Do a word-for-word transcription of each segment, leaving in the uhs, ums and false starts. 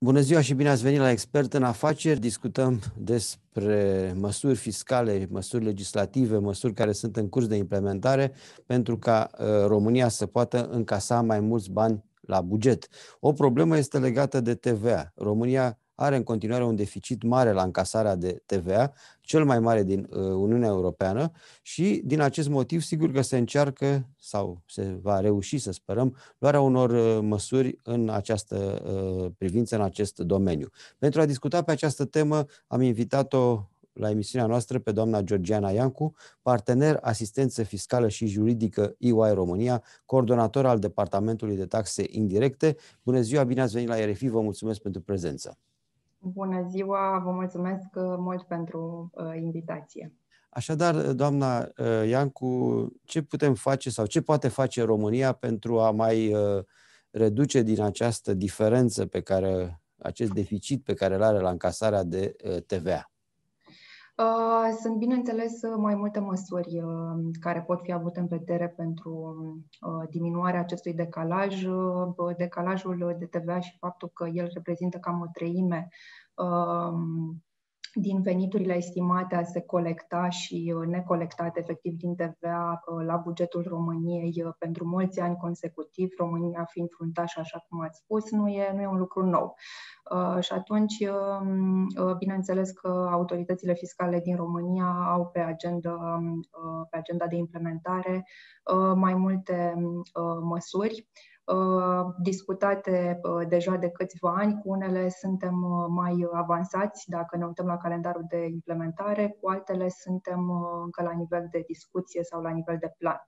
Bună ziua și bine ați venit la Expert în Afaceri. Discutăm despre măsuri fiscale, măsuri legislative, măsuri care sunt în curs de implementare pentru ca uh, România să poată încasa mai mulți bani la buget. O problemă este legată de T V A. România are în continuare un deficit mare la încasarea de T V A, cel mai mare din uh, Uniunea Europeană, și din acest motiv sigur că se încearcă sau se va reuși, să sperăm, luarea unor uh, măsuri în această uh, privință, în acest domeniu. Pentru a discuta pe această temă am invitat-o la emisiunea noastră pe doamna Georgiana Iancu, partener asistență fiscală și juridică E Y România, coordonator al Departamentului de Taxe Indirecte. Bună ziua, bine ați venit la R F I, vă mulțumesc pentru prezență. Bună ziua, vă mulțumesc mult pentru uh, invitație. Așadar, doamna uh, Iancu, ce putem face sau ce poate face România pentru a mai uh, reduce din această diferență pe care, acest deficit pe care îl are la încasarea de uh, T V A? Uh, sunt, bineînțeles, mai multe măsuri uh, care pot fi avute în vedere pentru uh, diminuarea acestui decalaj. Uh, decalajul de T V A și faptul că el reprezintă cam o treime uh, din veniturile estimate a se colecta și necolectate efectiv din T V A la bugetul României pentru mulți ani consecutivi, România fiind fruntaș, așa cum ați spus, nu e, nu e un lucru nou. Uh, și atunci, uh, bineînțeles că autoritățile fiscale din România au pe agenda, uh, pe agenda de implementare uh, mai multe uh, măsuri discutate deja de câțiva ani. Cu unele suntem mai avansați dacă ne uităm la calendarul de implementare, cu altele suntem încă la nivel de discuție sau la nivel de plan.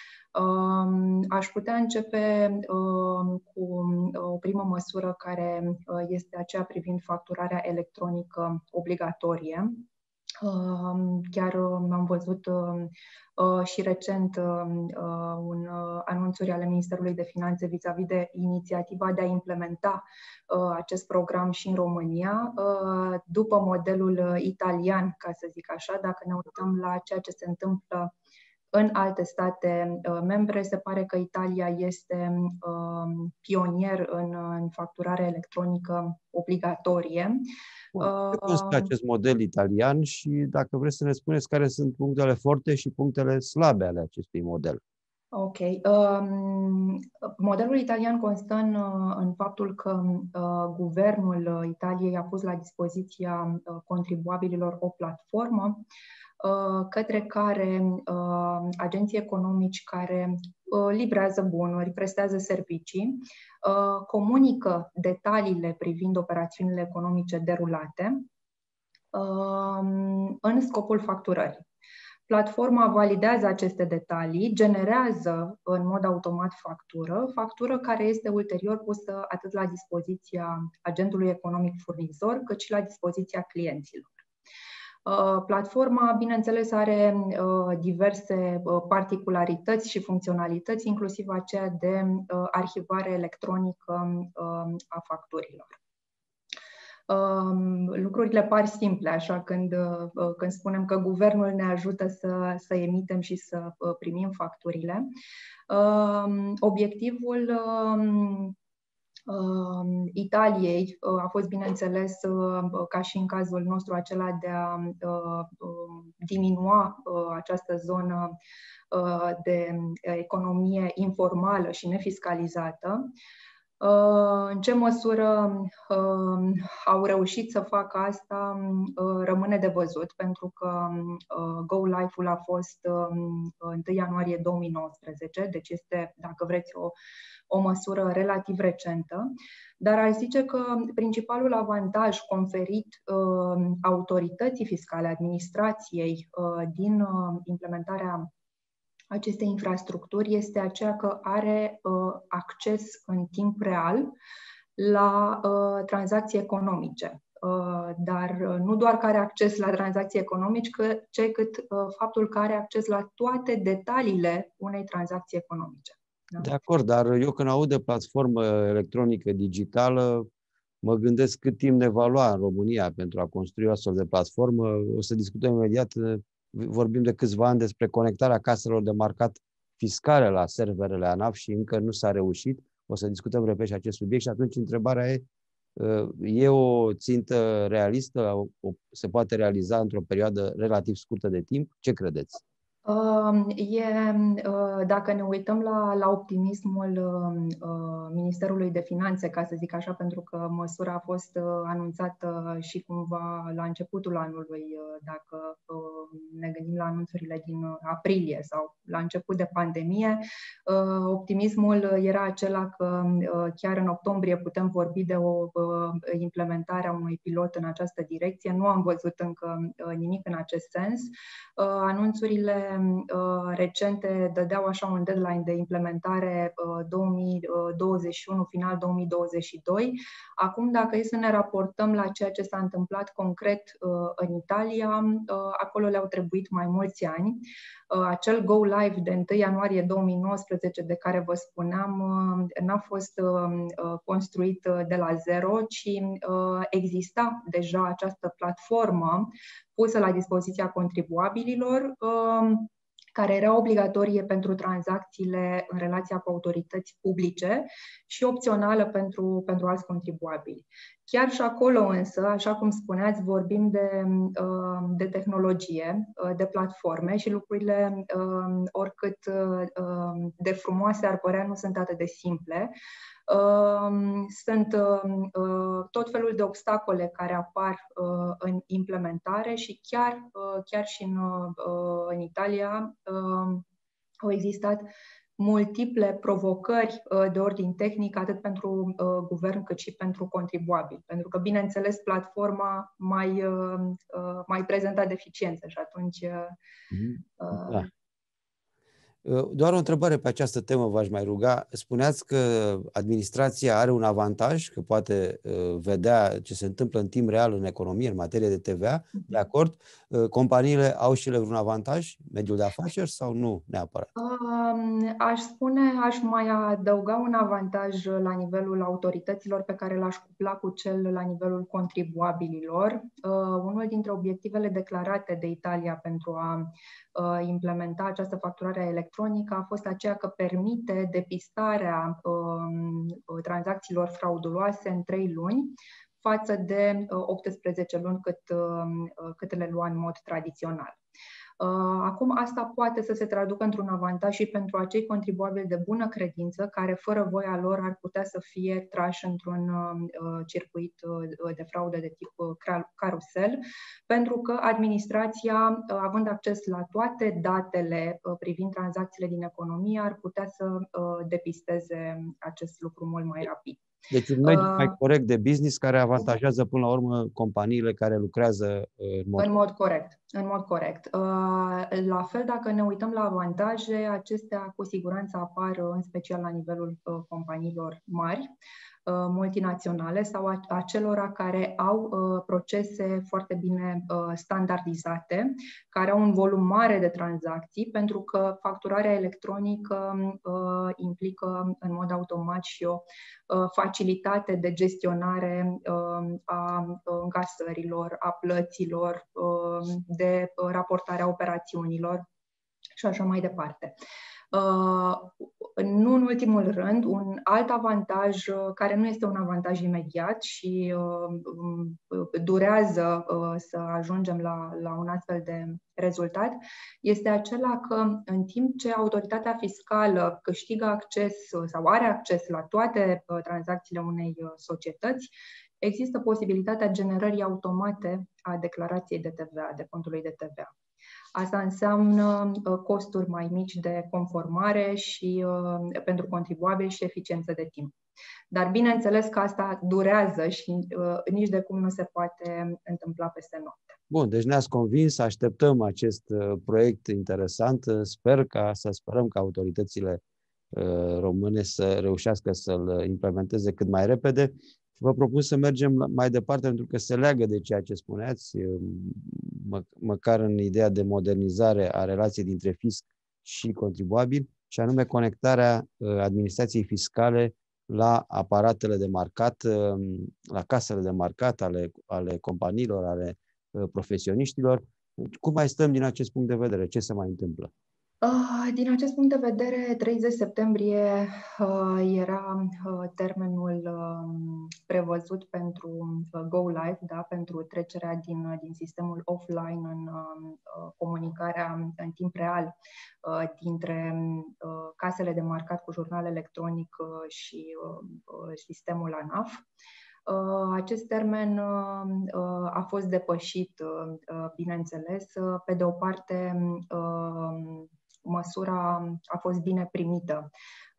Aș putea începe cu o primă măsură care este aceea privind facturarea electronică obligatorie. Chiar am văzut și recent un anunțuri ale Ministerului de Finanțe vis-a-vis de inițiativa de a implementa acest program și în România, după modelul italian, ca să zic așa. Dacă ne uităm la ceea ce se întâmplă în alte state membre, se pare că Italia este pionier în, în facturare electronică obligatorie. Ce constă acest model italian și dacă vreți să ne spuneți care sunt punctele forte și punctele slabe ale acestui model? Ok. Um, modelul italian constă în, în faptul că uh, guvernul Italiei a pus la dispoziția uh, contribuabililor o platformă uh, către care uh, agenții economici care uh, livrează bunuri, prestează servicii, uh, comunică detaliile privind operațiunile economice derulate uh, în scopul facturării. Platforma validează aceste detalii, generează în mod automat factură, factură care este ulterior pusă atât la dispoziția agentului economic furnizor, cât și la dispoziția clienților. Platforma, bineînțeles, are diverse particularități și funcționalități, inclusiv aceea de arhivare electronică a facturilor. Lucrurile par simple, așa, când, când spunem că guvernul ne ajută să, să emitem și să primim facturile. Obiectivul Italiei a fost, bineînțeles, ca și în cazul nostru, acela de a diminua această zonă de economie informală și nefiscalizată. În ce măsură au reușit să facă asta rămâne de văzut, pentru că Go Live-ul a fost întâi ianuarie două mii nouăsprezece, deci este, dacă vreți, o, o măsură relativ recentă, dar aș zice că principalul avantaj conferit autorității fiscale, administrației, din implementarea aceste infrastructuri este aceea că are uh, acces în timp real la uh, tranzacții economice. Uh, dar nu doar că are acces la tranzacții economice, ci cât uh, faptul că are acces la toate detaliile unei tranzacții economice. Da? De acord, dar eu când aud de platformă electronică digitală, mă gândesc cât timp ne va lua în România pentru a construi o astfel de platformă. O să discutăm imediat. Vorbim de câțiva ani despre conectarea caselor de marcat fiscale la serverele ANAF și încă nu s-a reușit. O să discutăm repede acest subiect și atunci întrebarea e E o țintă realistă? O, se poate realiza într-o perioadă relativ scurtă de timp? Ce credeți? E, dacă ne uităm la, la optimismul Ministerului de Finanțe, ca să zic așa, pentru că măsura a fost anunțată și cumva la începutul anului, dacă ne gândim la anunțurile din aprilie sau la început de pandemie, optimismul era acela că chiar în octombrie putem vorbi de o implementare a unui pilot în această direcție. Nu am văzut încă nimic în acest sens. Anunțurile recente dădeau așa un deadline de implementare două mii douăzeci și unu, final două mii douăzeci și doi. Acum, dacă e să ne raportăm la ceea ce s-a întâmplat concret în Italia, acolo le-au trebuit mai mulți ani. Acel go live de întâi ianuarie două mii nouăsprezece de care vă spuneam n-a fost construit de la zero, ci exista deja această platformă pusă la dispoziția contribuabililor, care era obligatorie pentru tranzacțiile în relația cu autorități publice și opțională pentru, pentru alți contribuabili. Chiar și acolo însă, așa cum spuneați, vorbim de, de tehnologie, de platforme și lucrurile, oricât de frumoase ar părea, nu sunt atât de simple. Sunt tot felul de obstacole care apar în implementare și chiar, chiar și în, în Italia au existat multiple provocări de ordin tehnic, atât pentru guvern cât și pentru contribuabil. Pentru că, bineînțeles, platforma mai, mai prezenta deficiențe și atunci... Da. Doar o întrebare pe această temă v-aș mai ruga. Spuneați că administrația are un avantaj, că poate vedea ce se întâmplă în timp real în economie, în materie de T V A. De acord? Companiile au și ele vreun avantaj, mediul de afaceri, sau nu neapărat? Aș spune, aș mai adăuga un avantaj la nivelul autorităților pe care l-aș cupla cu cel la nivelul contribuabililor. Unul dintre obiectivele declarate de Italia pentru a implementa această facturare electronică a fost aceea că permite depistarea um, tranzacțiilor frauduloase în trei luni față de optsprezece luni cât, cât le lua în mod tradițional. Acum, asta poate să se traducă într-un avantaj și pentru acei contribuabili de bună credință, care fără voia lor ar putea să fie trași într-un circuit de fraudă de tip carusel, pentru că administrația, având acces la toate datele privind tranzacțiile din economie, ar putea să depisteze acest lucru mult mai rapid. Deci un mediu uh, mai corect de business care avantajează până la urmă companiile care lucrează în mod, în mod corect. În mod corect. Uh, la fel, dacă ne uităm la avantaje, acestea cu siguranță apar în special la nivelul uh, companiilor mari, multinaționale sau a acelora care au uh, procese foarte bine uh, standardizate, care au un volum mare de tranzacții, pentru că facturarea electronică uh, implică în mod automat și o uh, facilitate de gestionare uh, a încasărilor, a plăților, uh, de raportarea operațiunilor și așa mai departe. Uh, nu în ultimul rând, un alt avantaj uh, care nu este un avantaj imediat și uh, durează uh, să ajungem la, la un astfel de rezultat, este acela că în timp ce autoritatea fiscală câștigă acces sau are acces la toate uh, tranzacțiile unei uh, societăți, există posibilitatea generării automate a declarației de T V A, de contului de T V A. Asta înseamnă costuri mai mici de conformare și uh, pentru contribuabili și eficiență de timp. Dar bineînțeles că asta durează și uh, nici de cum nu se poate întâmpla peste noapte. Bun, deci ne-ați convins, așteptăm acest uh, proiect interesant. Sper ca să sperăm că autoritățile uh, române să reușească să-l implementeze cât mai repede. Vă propun să mergem mai departe, pentru că se leagă de ceea ce spuneați, mă, măcar în ideea de modernizare a relației dintre fisc și contribuabil, și anume conectarea administrației fiscale la aparatele de marcat, la casele de marcat ale, ale companiilor, ale profesioniștilor. Cum mai stăm din acest punct de vedere? Ce se mai întâmplă? Din acest punct de vedere, treizeci septembrie era termenul prevăzut pentru go live, da, pentru trecerea din, din sistemul offline în comunicarea în timp real dintre casele de marcat cu jurnal electronic și sistemul ANAF. Acest termen a fost depășit, bineînțeles. Pe de o parte, măsura a fost bine primită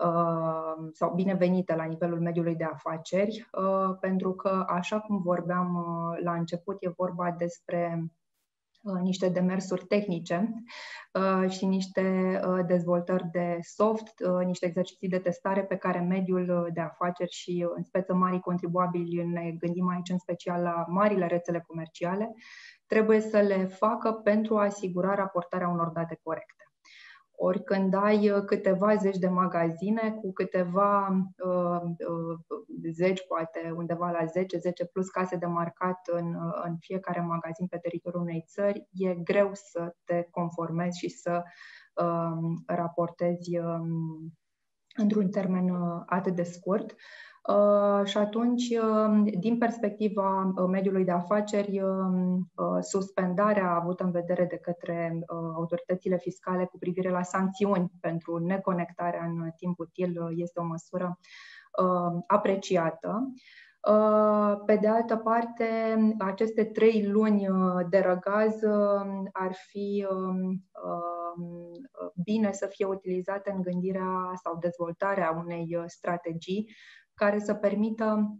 sau binevenită la nivelul mediului de afaceri, pentru că, așa cum vorbeam la început, e vorba despre niște demersuri tehnice și niște dezvoltări de soft, niște exerciții de testare pe care mediul de afaceri și, în speță, marii contribuabili, ne gândim aici în special la marile rețele comerciale, trebuie să le facă pentru a asigura raportarea unor date corecte. Ori când ai câteva zeci de magazine cu câteva uh, uh, zeci, poate undeva la zece, zece plus case de marcat în, în fiecare magazin pe teritoriul unei țări, e greu să te conformezi și să uh, raportezi uh, într-un termen uh, atât de scurt. Uh, și atunci, uh, din perspectiva uh, mediului de afaceri, uh, uh, suspendarea avută în vedere de către uh, autoritățile fiscale cu privire la sancțiuni pentru neconectarea în timp util uh, este o măsură uh, apreciată. Uh, pe de altă parte, aceste trei luni uh, de răgaz uh, ar fi uh, uh, bine să fie utilizate în gândirea sau dezvoltarea unei uh, strategii care să permită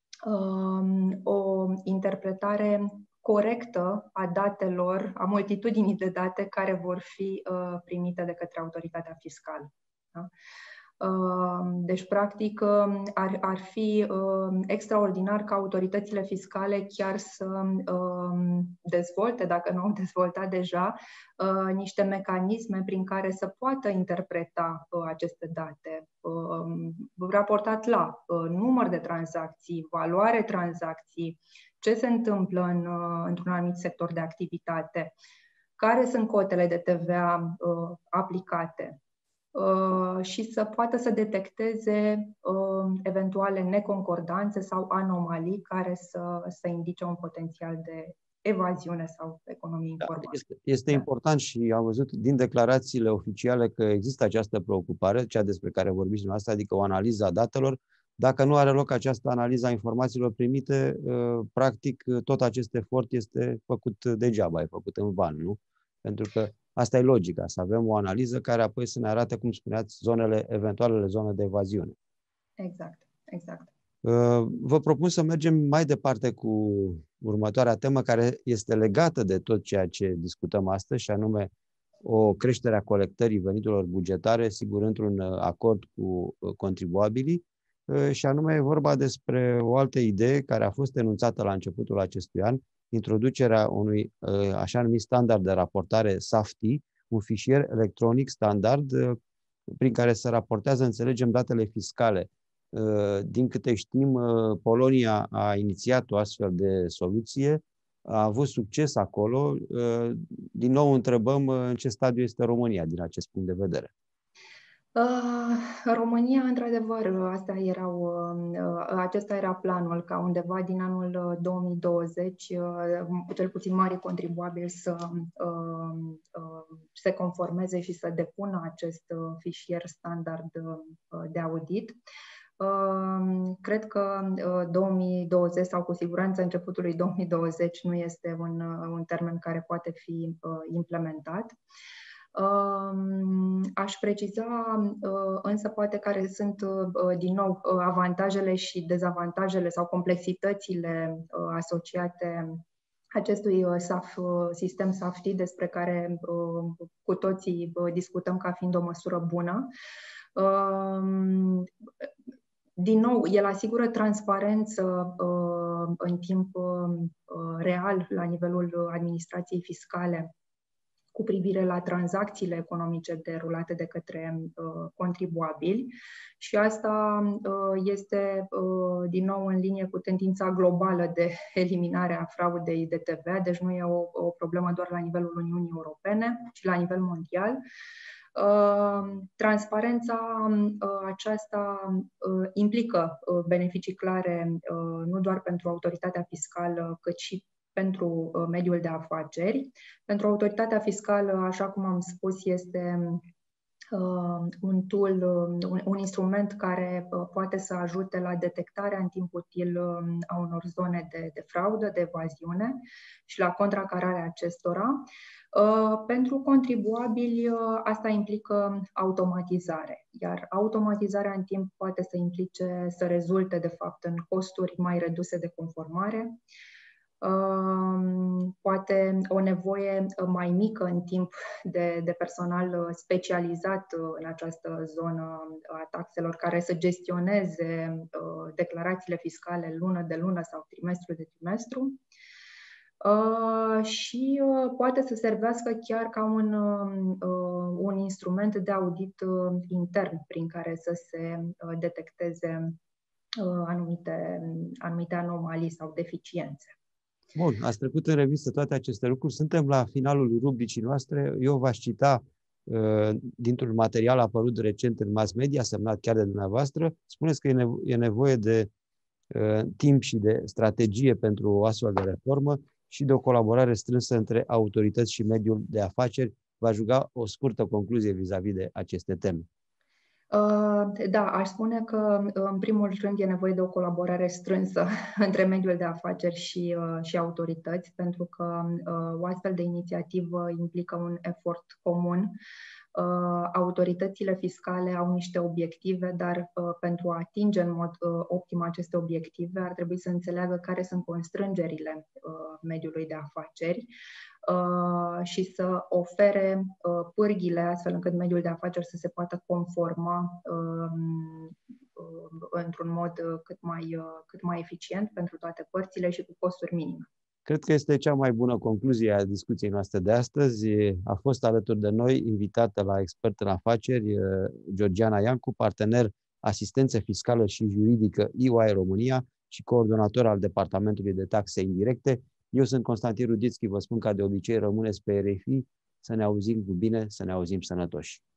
um, o interpretare corectă a datelor, a multitudinii de date care vor fi uh, primite de către autoritatea fiscală. Da? Deci, practic, ar, ar fi extraordinar ca autoritățile fiscale chiar să dezvolte, dacă nu au dezvoltat deja, niște mecanisme prin care să poată interpreta aceste date, raportat la număr de tranzacții, valoare tranzacții, ce se întâmplă în, într-un anumit sector de activitate, care sunt cotele de T V A aplicate, și să poată să detecteze uh, eventuale neconcordanțe sau anomalii care să, să indice un potențial de evaziune sau economie informală. Da, este este da. important și am văzut din declarațiile oficiale că există această preocupare, cea despre care vorbiți dumneavoastră, adică o analiză a datelor. Dacă nu are loc această analiză a informațiilor primite, uh, practic tot acest efort este făcut degeaba, e făcut în van, nu? Pentru că asta e logica, să avem o analiză care apoi să ne arate, cum spuneați, zonele, eventualele zone de evaziune. Exact, exact. Vă propun să mergem mai departe cu următoarea temă, care este legată de tot ceea ce discutăm astăzi, și anume o creștere a colectării veniturilor bugetare, sigur, într-un acord cu contribuabilii, și anume e vorba despre o altă idee care a fost enunțată la începutul acestui an, introducerea unui așa numit standard de raportare S A F T I, un fișier electronic standard prin care se raportează, înțelegem, datele fiscale. Din câte știm, Polonia a inițiat o astfel de soluție, a avut succes acolo. Din nou întrebăm în ce stadiu este România din acest punct de vedere. Uh, România, într-adevăr, asta erau, uh, acesta era planul, ca undeva din anul două mii douăzeci, uh, cel puțin mari contribuabili să uh, uh, se conformeze și să depună acest uh, fișier standard uh, de audit. Uh, cred că uh, două mii douăzeci sau cu siguranță începutul lui două mii douăzeci nu este un, uh, un termen care poate fi uh, implementat. Aș preciza însă poate care sunt din nou avantajele și dezavantajele sau complexitățile asociate acestui S A F, sistem S A F T I, despre care cu toții discutăm ca fiind o măsură bună. Din nou, el asigură transparență în timp real la nivelul administrației fiscale cu privire la tranzacțiile economice derulate de către uh, contribuabili, și asta uh, este uh, din nou în linie cu tendința globală de eliminare a fraudei de T V A, deci nu e o, o problemă doar la nivelul Uniunii Europene, ci la nivel mondial. Transparența aceasta implică beneficii clare nu doar pentru autoritatea fiscală, cât și pentru mediul de afaceri. Pentru autoritatea fiscală, așa cum am spus, este un tool, un, un instrument care poate să ajute la detectarea în timp util a unor zone de, de fraudă, de evaziune și la contracararea acestora. Pentru contribuabili, asta implică automatizare, iar automatizarea în timp poate să implice, să rezulte, de fapt, în costuri mai reduse de conformare, poate o nevoie mai mică în timp de, de personal specializat în această zonă a taxelor, care să gestioneze declarațiile fiscale lună de lună sau trimestru de trimestru. Și poate să servească chiar ca un, un instrument de audit intern prin care să se detecteze anumite, anumite anomalii sau deficiențe. Bun, ați trecut în revistă toate aceste lucruri. Suntem la finalul rubricii noastre. Eu v-aș cita uh, dintr-un material apărut recent în mass media, semnat chiar de dumneavoastră. Spuneți că e, nevo- e nevoie de uh, timp și de strategie pentru o astfel de reformă și de o colaborare strânsă între autorități și mediul de afaceri. V-aș ruga o scurtă concluzie vis-a-vis de aceste teme. Da, aș spune că, în primul rând, e nevoie de o colaborare strânsă între mediul de afaceri și, și autorități, pentru că o astfel de inițiativă implică un efort comun. Autoritățile fiscale au niște obiective, dar pentru a atinge în mod optim aceste obiective, ar trebui să înțeleagă care sunt constrângerile mediului de afaceri și să ofere pârghile astfel încât mediul de afaceri să se poată conforma într-un mod cât mai, cât mai eficient pentru toate părțile și cu costuri minime. Cred că este cea mai bună concluzie a discuției noastre de astăzi. A fost alături de noi, invitată la Expert în Afaceri, Georgiana Iancu, partener asistență fiscală și juridică E Y România și coordonator al Departamentului de Taxe Indirecte. Eu sunt Constantin Rudițchi, vă spun ca de obicei, rămâneți pe R F I, să ne auzim cu bine, să ne auzim sănătoși.